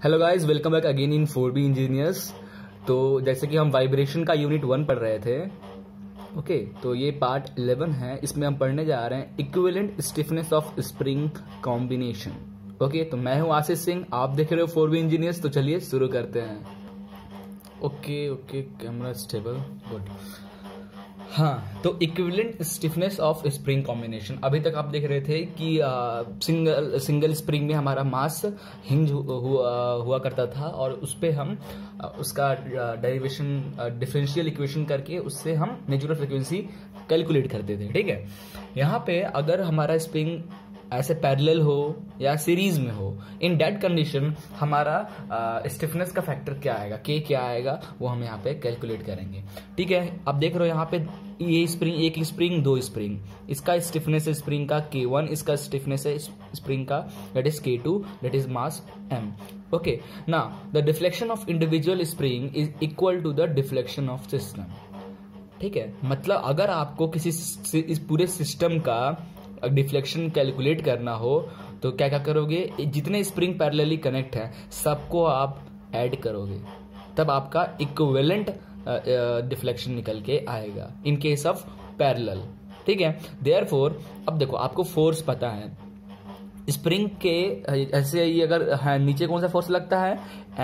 Hello guys, welcome back again in 4B engineers. तो जैसे कि हम वाइब्रेशन का यूनिट 1 पढ़ रहे थे, ओके, तो ये पार्ट 11 है। इसमें हम पढ़ने जा रहे हैं equivalent stiffness of spring combination. Okay, तो मैं हूं आशीष सिंह, आप देख रहे हो 4B इंजीनियर्स। तो चलिए शुरू करते हैं। Okay, camera stable, good. हाँ, तो equivalent stiffness of spring combination. अभी तक आप देख रहे थे कि सिंगल स्प्रिंग में हमारा मास हिंज हुआ करता था और उस पे हम उसका डेरिवेशन डिफरेंशियल इक्वेशन करके उससे हम नेचुरल फ्रीक्वेंसी कैलकुलेट करते थे। ठीक है, यहाँ पे अगर हमारा स्प्रिंग ऐसे पैरेलल हो या सीरीज में हो, इन दैट कंडीशन हमारा स्टिफनेस का फैक्टर क्या आएगा, के क्या आएगा, वो हम यहाँ पे कैलकुलेट करेंगे। ठीक है, आप देख रहे हो यहाँ पे ये स्प्रिंग, एक स्प्रिंग, दो स्प्रिंग, इसका स्टिफनेस है स्प्रिंग का K1, इसका स्टिफनेस है स्प्रिंग का that is K2, that is mass M। Okay, now the deflection of individual spring is equal to the deflection of system. ठीक है, मतलब अगर आपको किसी इस पूरे सिस्टम का डिफ्लेक्शन कैलकुलेट करना हो तो क्या क्या करोगे, जितने स्प्रिंग पैरेलली कनेक्ट है सबको आप ऐड करोगे, तब आपका इक्विवेलेंट डिफ्लेक्शन निकल के आएगा इन केस ऑफ पैरेलल। ठीक है, देयरफॉर अब देखो, आपको फोर्स पता है स्प्रिंग के, ऐसे ही अगर नीचे कौन सा फोर्स लगता है,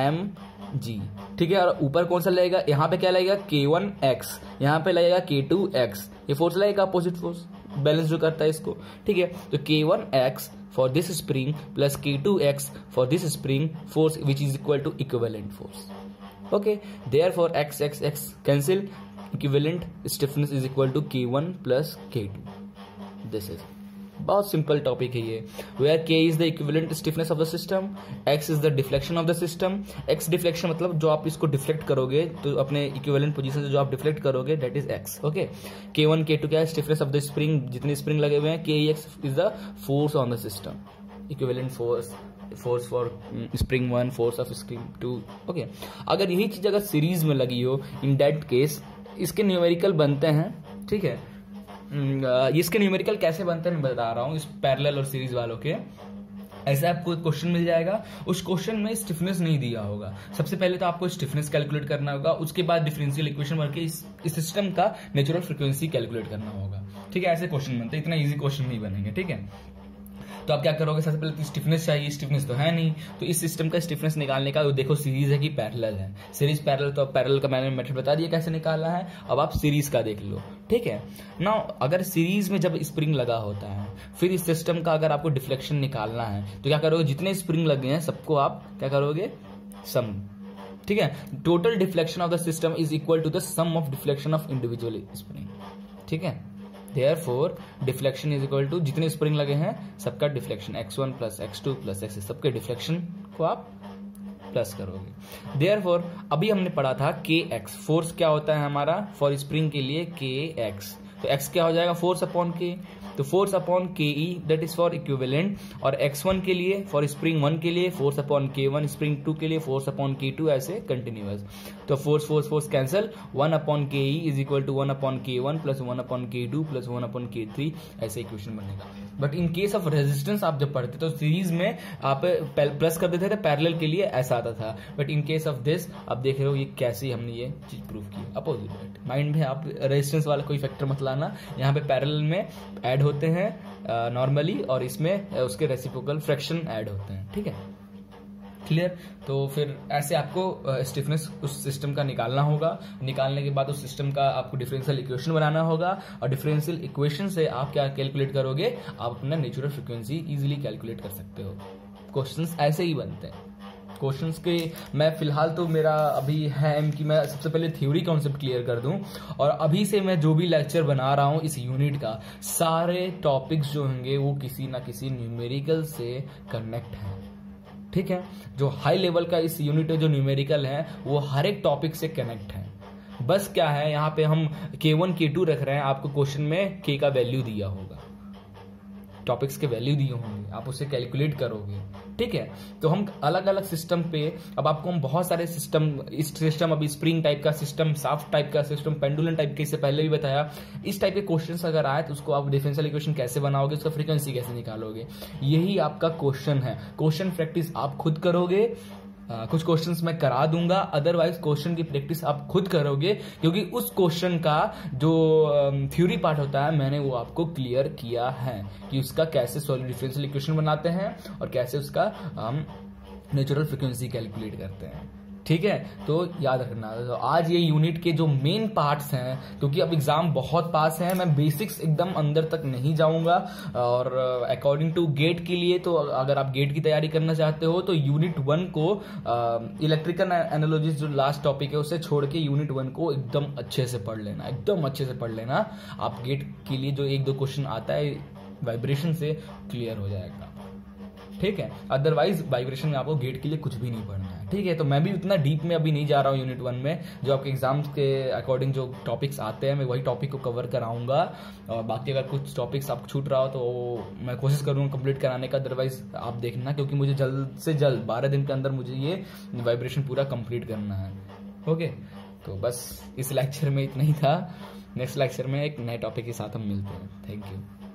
mg। ठीक है, और ऊपर कौन सा लगेगा, यहाँ पे क्या लगेगा, K1x, यहाँ पे लगेगा K2x। ये फोर्स लगेगा अपोजिट फोर्स, बैलेंस जो करता है इसको। ठीक है, तो K1x for this spring plus K2x for this spring force which is equal to equivalent force. Okay, therefore x x x cancel, equivalent stiffness is equal to K1 plus K2। This is बहुत simple topic है ये, where K is the equivalent stiffness of the system, X is the deflection of the system. X deflection मतलब जो आप इसको deflect करोगे, तो अपने इक्विवेलेंट पोजीशन से जो आप डिफ्लेक्ट करोगे that is X। Okay, K1 K2 क्या है, स्टिफनेस ऑफ द स्प्रिंग, जितने स्प्रिंग लगे हुए हैं। Kx is the force on the system, equivalent force for spring 1, force of spring 2। Okay, अगर यही चीज अगर सीरीज में लगी हो, इन दैट केस इसके न्यूमेरिकल बनते हैं। ठीक है, इसके न्यूमेरिकल कैसे बनते हैं मैं बता रहा हूं, इस पैरेलल और सीरीज वालों के। ऐसे आपको एक क्वेश्चन मिल जाएगा, उस क्वेश्चन में स्टिफनेस नहीं दिया होगा। सबसे पहले तो आपको स्टिफनेस कैलकुलेट करना होगा, उसके बाद डिफरेंशियल इक्वेशन बन के इस सिस्टम का नेचुरल फ्रीक्वेंसी कैलकुलेट करना होगा। ठीक है, ऐसे क्वेश्चन बनते हैं, इतना इजी क्वेश्चन नहीं बनेंगे। ठीक है, तो आप क्या करोगे, सबसे पहले तो स्टिफनेस चाहिए, स्टिफनेस तो है नहीं, तो इस सिस्टम का स्टिफनेस निकालने का देखो सीरीज है कि पैरेलल है। सीरीज पैरेलल, तो पैरेलल का मैंने मेथड बता दिया कैसे निकालना है, अब आप सीरीज का देख लो। ठीक है, नाउ अगर सीरीज में जब स्प्रिंग लगा होता है, फिर इस सिस्टम का अगर आपको डिफ्लेक्शन निकालना है तो क्या करोगे, जितने स्प्रिंग लगे हैं सबको आप क्या करोगे, सम। ठीक है, total deflection of the system is equal to the sum of deflection of individual spring. ठीक है, therefore deflection is equal to जितने स्प्रिंग लगे हैं सबका deflection, x1 plus x2 plus x, सबके डिफ्लेक्शन को आप प्लस करोगे। देयरफॉर अभी हमने पढ़ा था kx, फोर्स क्या होता है हमारा फॉर स्प्रिंग के लिए, kx, तो x क्या हो जाएगा, फोर्स अपॉन k, तो force upon ke that is for equivalent. और x1 के लिए, फॉर स्प्रिंग 1 के लिए फोर्स अपॉन K1, स्प्रिंग 2 के लिए फोर्स अपॉन K2, ऐसे कंटिन्यूअस। तो force cancel, 1 upon K is equal to 1 upon K1 plus 1 upon K2 plus 1 upon K3, ऐसे इक्वेशन बनेगा। But in case of resistance आप जब पढ़ते तो सीरीज में आप प्लस कर देते थे, पैरेलल के लिए ऐसा आता था। But in case of this आप देख रहे हो ये कैसे हमने ये चीज प्रूव की, अपोजिट। माइंड में आप रेजिस्टेंस वाला कोई फैक्टर मत लाना, यहाँ पे पैरेलल में ऐड होते हैं नॉर्मली, और इसमें उसके रेसिप्रोकल फ्रैक्शन ऐड होते हैं। ठीक है, क्लियर। तो फिर ऐसे आपको स्टिफनेस उस सिस्टम का निकालना होगा, निकालने के बाद उस सिस्टम का आपको डिफरेंशियल इक्वेशन बनाना होगा, और डिफरेंशियल इक्वेशन से आप क्या कैलकुलेट करोगे, आप अपना नेचुरल फ्रीक्वेंसी इजीली कैलकुलेट कर सकते हो। क्वेश्चंस ऐसे ही बनते हैं। क्वेश्चंस के मैं फिलहाल तो मेरा अभी है कि मैं सबसे पहले थ्योरी कॉन्सेप्ट क्लियर कर दूं, और अभी से मैं जो भी लेक्चर बना रहा हूं इस यूनिट का, सारे टॉपिक्स जो होंगे वो किसी ना किसी न्यूमेरिकल से कनेक्ट है। ठीक है, जो हाई लेवल का इस यूनिट जो न्यूमेरिकल है वो हर एक टॉपिक से कनेक्ट है। बस क्या है, यहाँ पे हम K1 K2 रख रहे हैं, आपको क्वेश्चन में K का वैल्यू दिया होगा, टॉपिक्स के वैल्यू दिए होंगे, आप उसे कैलकुलेट करोगे। ठीक है, तो हम अलग अलग सिस्टम पे, अब आपको हम बहुत सारे सिस्टम, इस सिस्टम अभी स्प्रिंग टाइप का सिस्टम, शाफ्ट टाइप का सिस्टम, पेंडुलम टाइप के, इससे पहले भी बताया। इस टाइप के क्वेश्चंस अगर आए तो उसको आप डिफरेंशियल इक्वेशन कैसे बनाओगे, उसका फ्रीक्वेंसी कैसे निकालोगे, यही आपका क्वेश्चन है। क्वेश्चन प्रैक्टिस आप खुद करोगे, कुछ क्वेश्चंस मैं करा दूंगा, अदरवाइज क्वेश्चन की प्रैक्टिस आप खुद करोगे, क्योंकि उस क्वेश्चन का जो थ्योरी पार्ट होता है मैंने वो आपको क्लियर किया है कि उसका कैसे सॉलिड डिफरेंशियल इक्वेशन बनाते हैं और कैसे उसका नेचुरल फ्रीक्वेंसी कैलकुलेट करते हैं। ठीक है, तो याद रखना। तो आज ये यूनिट के जो मेन पार्ट्स हैं, क्योंकि अब एग्जाम बहुत पास है, मैं बेसिक्स एकदम अंदर तक नहीं जाऊंगा। और अकॉर्डिंग टू गेट के लिए, तो अगर आप गेट की तैयारी करना चाहते हो तो यूनिट 1 को इलेक्ट्रिकल एनालॉजीज जो लास्ट टॉपिक है उसे छोड़ के यूनिट 1 को एकदम अच्छे से पढ़ लेना, एकदम अच्छे से पढ़ लेना। आप गेट के लिए जो 1-2 क्वेश्चन आता है वाइब्रेशन से क्लियर हो जाएगा। ठीक है, अदरवाइज वाइब्रेशन में आपको गेट के लिए कुछ भी नहीं पढ़ना है। ठीक है, तो मैं भी उतना डीप में अभी नहीं जा रहा हूँ यूनिट 1 में। जो आपके एग्जाम्स के अकॉर्डिंग जो टॉपिक्स आते हैं मैं वही टॉपिक को कवर कराऊंगा, और बाकी अगर कुछ टॉपिक्स आप छूट रहा हो तो मैं कोशिश करूंगा कंप्लीट कराने का। अदरवाइज आप देखना, क्योंकि मुझे जल्द से जल्द 12 दिन के अंदर मुझे ये वाइब्रेशन पूरा कंप्लीट करना है। ओके, तो बस इस लेक्चर में इतना ही था। नेक्स्ट लेक्चर में एक नए टॉपिक के साथ हम मिलते हैं। Thank you.